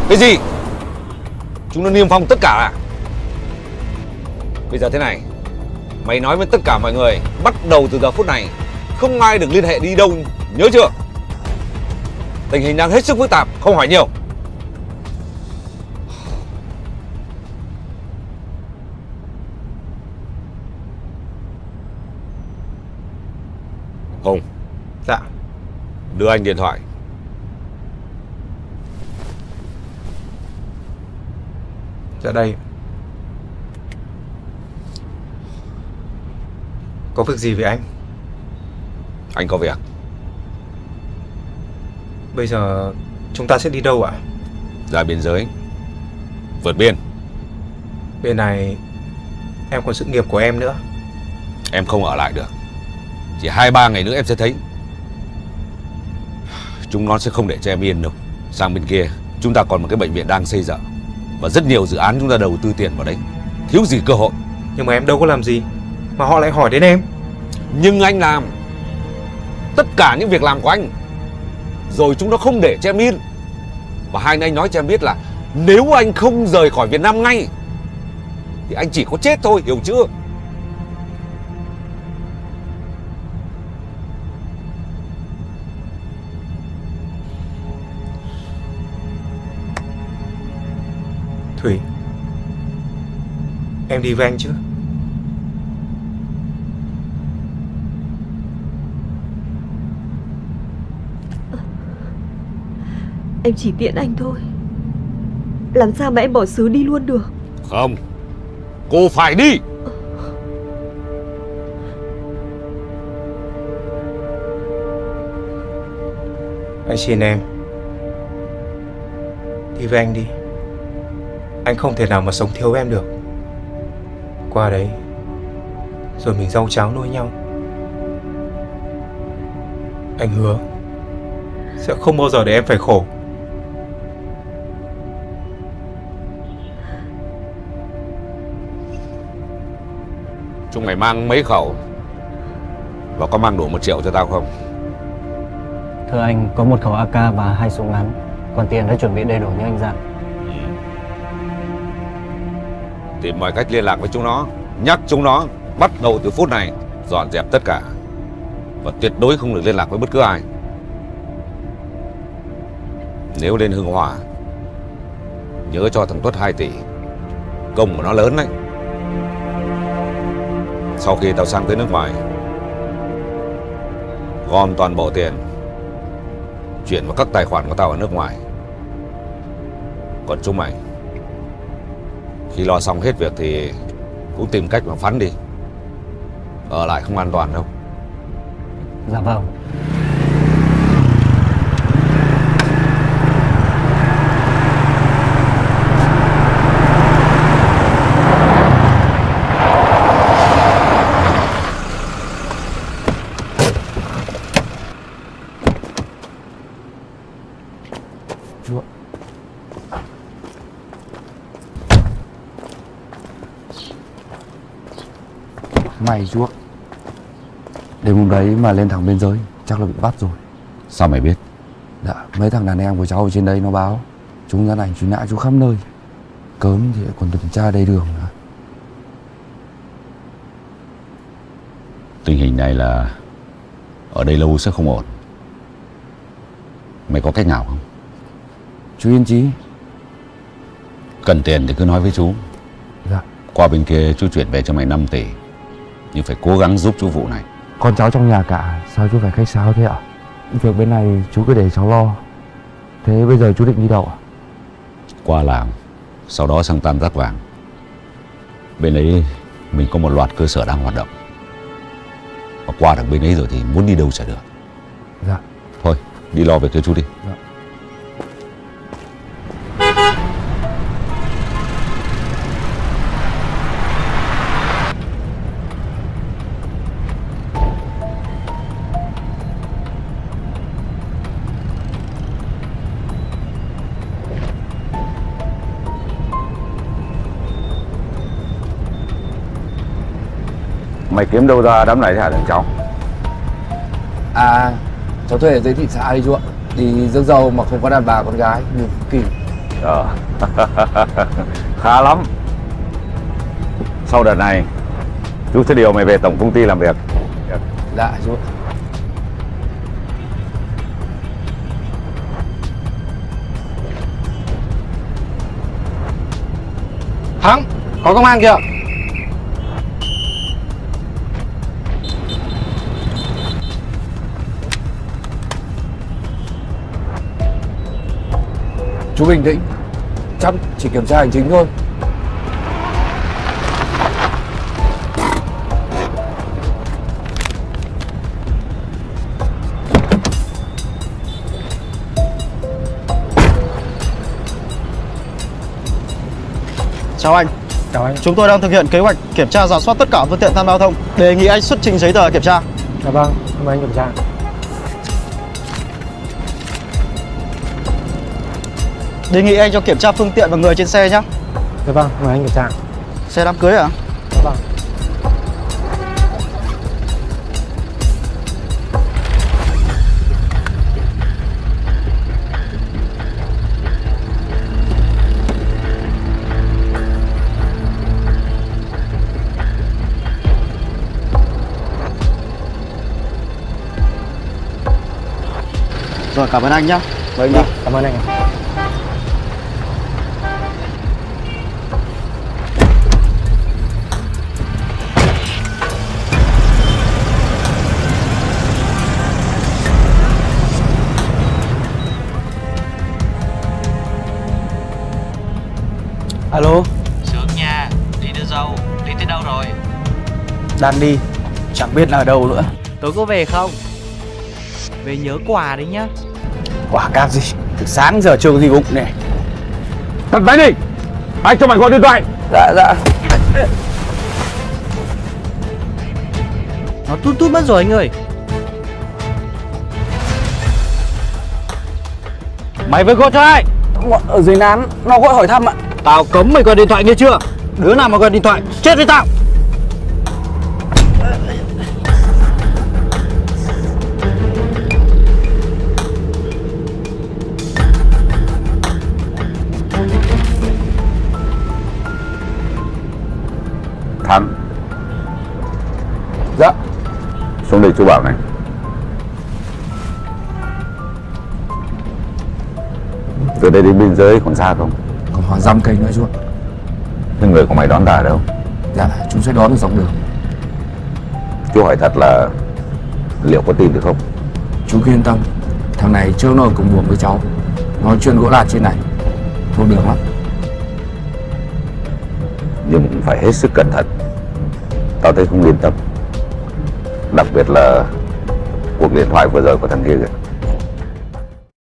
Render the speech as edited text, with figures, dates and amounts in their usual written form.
Cái gì? Chúng nó niêm phong tất cả à? Bây giờ thế này, mày nói với tất cả mọi người, bắt đầu từ giờ phút này không ai được liên hệ đi đâu, nhớ chưa? Tình hình đang hết sức phức tạp, không hỏi nhiều. Hùng. Dạ. Đưa anh điện thoại. Dạ đây. Có việc gì vậy anh? Anh có việc. Bây giờ chúng ta sẽ đi đâu ạ? Ra biên giới. Vượt biên. Bên này em còn sự nghiệp của em nữa. Em không ở lại được. Chỉ 2-3 ngày nữa em sẽ thấy. Chúng nó sẽ không để cho em yên đâu. Sang bên kia chúng ta còn một cái bệnh viện đang xây dựng, và rất nhiều dự án chúng ta đầu tư tiền vào đấy. Thiếu gì cơ hội. Nhưng mà em đâu có làm gì mà họ lại hỏi đến em. Nhưng anh làm tất cả những việc làm của anh, rồi chúng nó không để cho em yên. Và hai anh nói cho em biết là nếu anh không rời khỏi Việt Nam ngay thì anh chỉ có chết thôi, hiểu chưa? Thủy, em đi với anh chứ? Em chỉ tiễn anh thôi. Làm sao mà em bỏ xứ đi luôn được? Không, cô phải đi. Anh xin em, đi với anh đi. Anh không thể nào mà sống thiếu em được. Qua đấy rồi mình rau cháo nuôi nhau. Anh hứa sẽ không bao giờ để em phải khổ. Chúng mày mang mấy khẩu? Và có mang đủ 1 triệu cho tao không? Thưa anh, có 1 khẩu AK và 2 súng ngắn. Còn tiền đã chuẩn bị đầy đủ như anh dặn. Tìm mọi cách liên lạc với chúng nó, nhắc chúng nó bắt đầu từ phút này dọn dẹp tất cả, và tuyệt đối không được liên lạc với bất cứ ai. Nếu lên Hưng Hòa, nhớ cho thằng Tuất 2 tỷ. Công của nó lớn đấy. Sau khi tao sang tới nước ngoài, gom toàn bộ tiền chuyển vào các tài khoản của tao ở nước ngoài. Còn chúng mày, khi lo xong hết việc thì cũng tìm cách mà phắn đi. Ở lại không an toàn đâu. Dạ vâng. Mày chuốc. Đêm hôm đấy mà lên thẳng biên giới chắc là bị bắt rồi. Sao mày biết? Dạ, mấy thằng đàn em của cháu ở trên đấy nó báo. Chúng ra ảnh truy nã chú khắp nơi. Cớm thì còn tuần tra đầy đường nữa. Tình hình này là ở đây lâu sẽ không ổn. Mày có cách nào không? Chú yên chí. Cần tiền thì cứ nói với chú. Dạ. Qua bên kia chú chuyển về cho mày 5 tỷ. Nhưng phải cố gắng giúp chú vụ này. Con cháu trong nhà cả, sao chú phải khách sáo thế ạ? Việc bên này chú cứ để cháu lo. Thế bây giờ chú định đi đâu ạ? Qua làng, sau đó sang Tam Giác Vàng. Bên ấy mình có một loạt cơ sở đang hoạt động. Và qua được bên ấy rồi thì muốn đi đâu chả được. Dạ. Thôi, đi lo việc cho chú đi. Dạ. Mày kiếm đâu ra đám này thế hả thằng cháu? À, cháu thuê ở dưới thị xã đi chú ạ. Đi rước dâu mà không có đàn bà con gái, nhiều kỳ. Ờ. Khá lắm. Sau đợt này chú sẽ điều mày về tổng công ty làm việc. Dạ chú. Thắng, có công an kìa. Chú bình tĩnh, chắc chỉ kiểm tra hành chính thôi. Chào anh. Chào anh. Chúng tôi đang thực hiện kế hoạch kiểm tra rà soát tất cả phương tiện tham gia giao thông. Đề nghị anh xuất trình giấy tờ kiểm tra. Dạ vâng, mời anh kiểm tra. Đề nghị anh cho kiểm tra phương tiện và người trên xe nhé. Dạ vâng, mời anh kiểm tra. Xe đám cưới à? Dạ vâng. Rồi, cảm ơn anh nhé. Mời anh đi. Cảm ơn anh ạ. Alo, Sướng nha, đi đưa dâu, đi tới đâu rồi? đang đi, chẳng biết là ở đâu nữa. Tối có về không? Về nhớ quà đấy nhá. Quả cáp gì? Từ sáng giờ chưa có gì bụng này. Tắt máy đi. Anh cho mày gọi điện thoại. Dạ, dạ. Nó tút tút mất rồi anh ơi. Mày phải gọi cho ai? Ở dưới nán, nó gọi hỏi thăm ạ. Tao cấm mày gọi điện thoại nghe chưa? Đứa nào mà gọi điện thoại, chết với tao. Thắng. Dạ. Xuống đây chú bảo này. Từ đây đến biên giới còn xa không? Còn khoảng dăm cây nữa chú ạ. Thế người của mày đón ta ở đâu? Dạ chú sẽ đón được dọc đường. Chú hỏi thật là liệu có tìm được không? Chú cứ yên tâm, thằng này trước nó ở cùng buồng với cháu. Nó chuyên gỗ lạt trên này, thuộc đường lắm. Nhưng phải hết sức cẩn thận. Tao thấy không yên tâm. Đặc biệt là cuộc điện thoại vừa rồi của thằng kia kìa.